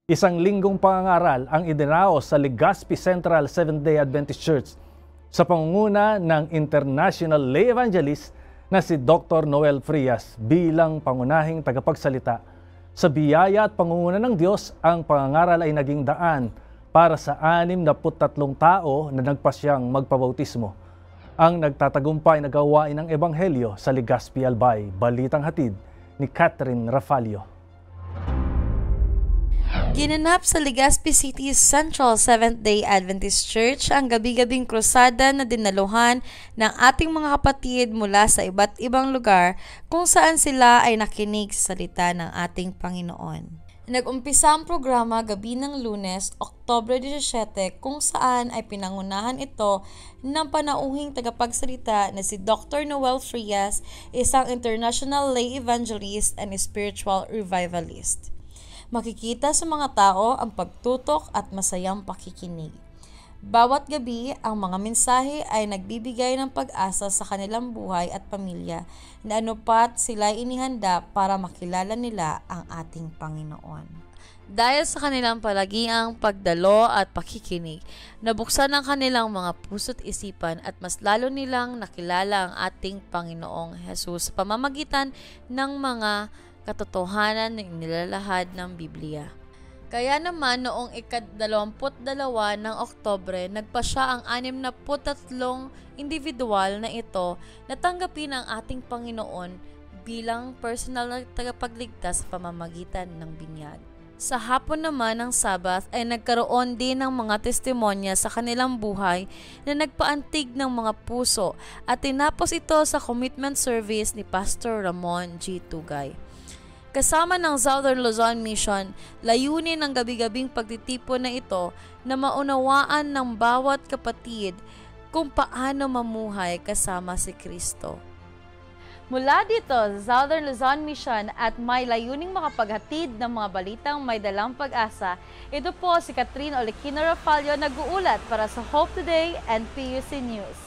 Isang linggong pangangaral ang idinaos sa Legazpi Central Seventh-day Adventist Church sa pangunguna ng International Lay Evangelist na si Dr. Noel Frias bilang pangunahing tagapagsalita. Sa biyaya at pangunguna ng Diyos, ang pangangaral ay naging daan para sa 63 tao na nagpasyang magpabautismo. Ang nagtatagumpay na gawain ng Ebanghelyo sa Legazpi Albay, balitang hatid ni Catherine Rafalio. Ginanap sa Legazpi City's Central Seventh-day Adventist Church ang gabi-gabing krusada na dinaluhan ng ating mga kapatid mula sa iba't ibang lugar kung saan sila ay nakinig sa salita ng ating Panginoon. Nag-umpisa ang programa gabi ng Lunes, Oktubre 17, kung saan ay pinangunahan ito ng panauhing tagapagsalita na si Dr. Noel Frias, isang international lay evangelist and spiritual revivalist. Makikita sa mga tao ang pagtutok at masayang pakikinig. Bawat gabi, ang mga mensahe ay nagbibigay ng pag-asa sa kanilang buhay at pamilya na anupat sila inihanda para makilala nila ang ating Panginoon. Dahil sa kanilang palagiang pagdalo at pakikinig, nabuksan ang kanilang mga puso't isipan at mas lalo nilang nakilala ang ating Panginoong Jesus sa pamamagitan ng mga katotohanan na inilalahad ng Biblia. Kaya naman noong ika-22 ng Oktubre, nagpasya ang 63 individual na ito na tanggapin ang ating Panginoon bilang personal na tagapagligtas sa pamamagitan ng binyag. Sa hapon naman ng Sabat ay nagkaroon din ng mga testimonya sa kanilang buhay na nagpaantig ng mga puso at tinapos ito sa commitment service ni Pastor Ramon G. Tugay. Kasama ng Southern Luzon Mission, layunin ng gabi-gabing pagtitipon na ito na maunawaan ng bawat kapatid kung paano mamuhay kasama si Kristo. Mula dito sa Southern Luzon Mission at may layuning makapaghatid ng mga balitang may dalang pag-asa, ito po si Catherine Rafalio nag-uulat para sa Hope Today and PUC News.